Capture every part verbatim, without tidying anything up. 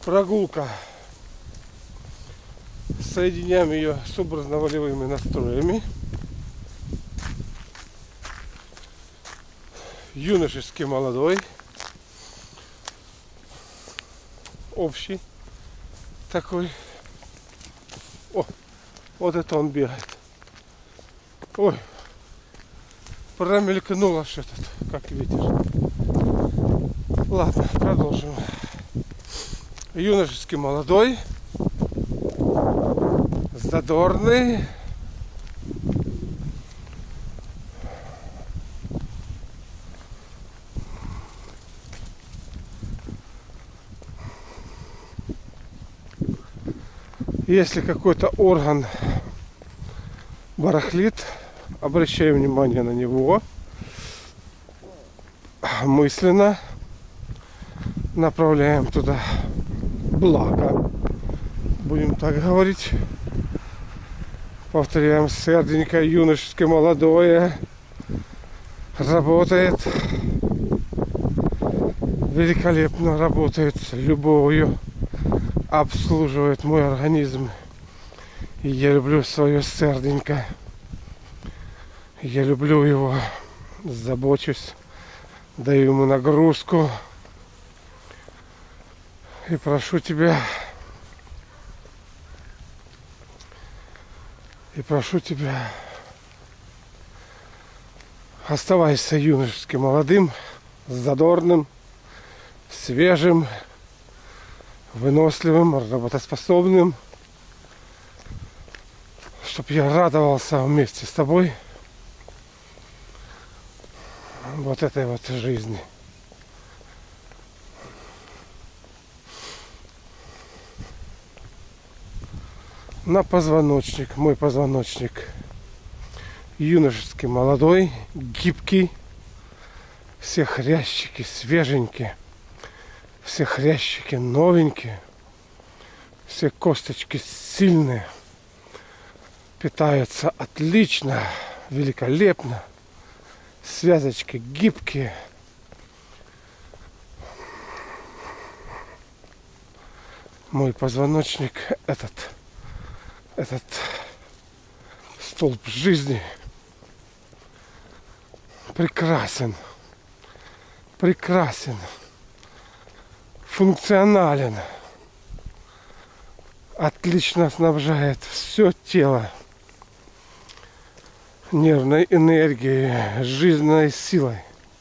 Прогулка. Соединяем ее с образно-волевыми настроями. Юношеский молодой. Общий. Такой. О, вот это он бегает. Ой. Промелькнуло что-то, как ветер. Ладно, продолжим. Юношеский молодой. Задорный. Если какой-то орган барахлит, обращаем внимание на него. Мысленно направляем туда благо. Будем так говорить. Повторяем, серденько юношеское молодое работает. Великолепно работает с любовью. Обслуживает мой организм. И я люблю свое серденько. Я люблю его. Забочусь. Даю ему нагрузку. И прошу тебя. И прошу тебя. Оставайся юношески молодым, задорным, свежим, выносливым, работоспособным, чтобы я радовался вместе с тобой вот этой вот жизни. На позвоночник, мой позвоночник юношеский молодой, гибкий, все хрящики свеженькие. Все хрящики новенькие, все косточки сильные, питаются отлично, великолепно, связочки гибкие. Мой позвоночник, этот, этот столб жизни прекрасен, прекрасен. Функционален, отлично снабжает все тело нервной энергией, жизненной силой.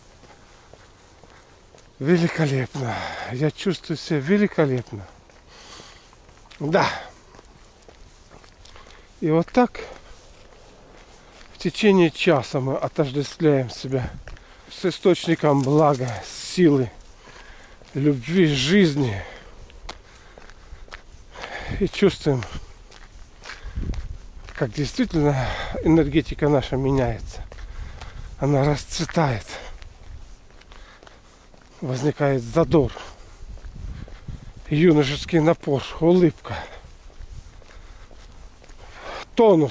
Великолепно. Я чувствую себя великолепно. Да. И вот так в течение часа мы отождествляем себя с источником блага, силы, любви, жизни. И чувствуем, как действительно энергетика наша меняется. Она расцветает. Возникает задор, юношеский напор, улыбка, тонус.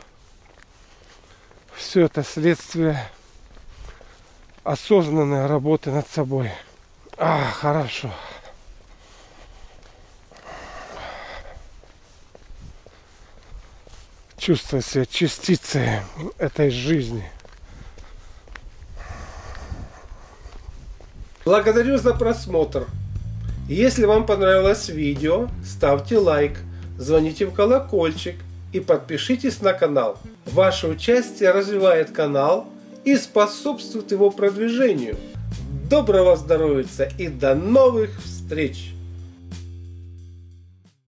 Все это следствие осознанной работы над собой. А, хорошо. Чувствую себя частицей этой жизни. Благодарю за просмотр. Если вам понравилось видео, ставьте лайк, звоните в колокольчик и подпишитесь на канал. Ваше участие развивает канал и способствует его продвижению. Доброго здоровья и до новых встреч!